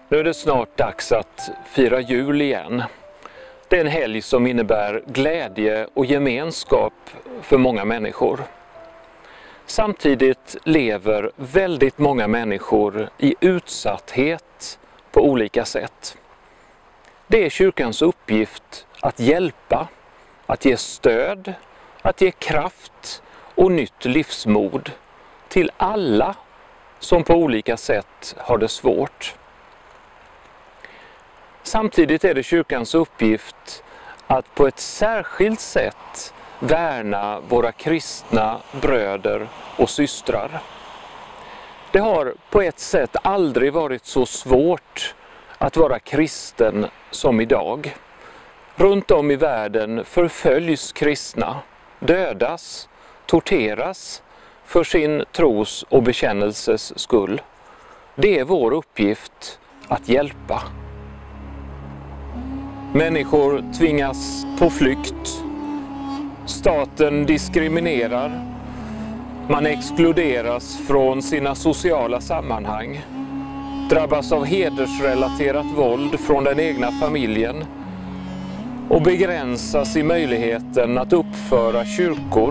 Nu är det snart dags att fira jul igen. Det är en helg som innebär glädje och gemenskap för många människor. Samtidigt lever väldigt många människor i utsatthet på olika sätt. Det är kyrkans uppgift att hjälpa, att ge stöd, att ge kraft och nytt livsmod till alla som på olika sätt har det svårt. Samtidigt är det kyrkans uppgift att på ett särskilt sätt värna våra kristna bröder och systrar. Det har på ett sätt aldrig varit så svårt att vara kristen som idag. Runt om i världen förföljs kristna, dödas, torteras för sin tros och bekännelses skull. Det är vår uppgift att hjälpa. Människor tvingas på flykt. Staten diskriminerar. Man exkluderas från sina sociala sammanhang. Drabbas av hedersrelaterat våld från den egna familjen. Och begränsas i möjligheten att uppföra kyrkor.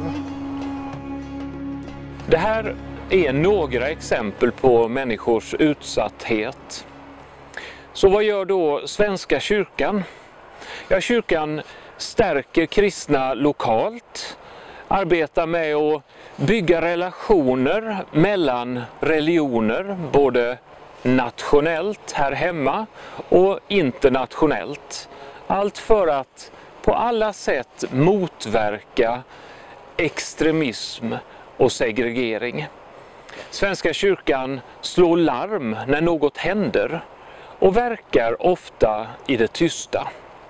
Det här är några exempel på människors utsatthet. Så vad gör då Svenska kyrkan? Ja, kyrkan stärker kristna lokalt, arbetar med att bygga relationer mellan religioner, både nationellt här hemma och internationellt. Allt för att på alla sätt motverka extremism och segregering. Svenska kyrkan slår larm när något händer och verkar ofta i det tysta.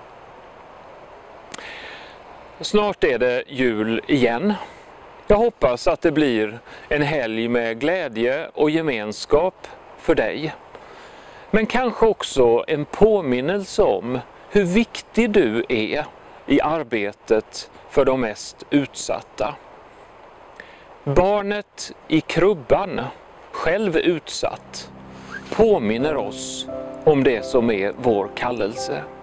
Snart är det jul igen. Jag hoppas att det blir en helg med glädje och gemenskap för dig. Men kanske också en påminnelse om hur viktig du är i arbetet för de mest utsatta. Barnet i krubban, själv utsatt, påminner oss om det som är vår kallelse.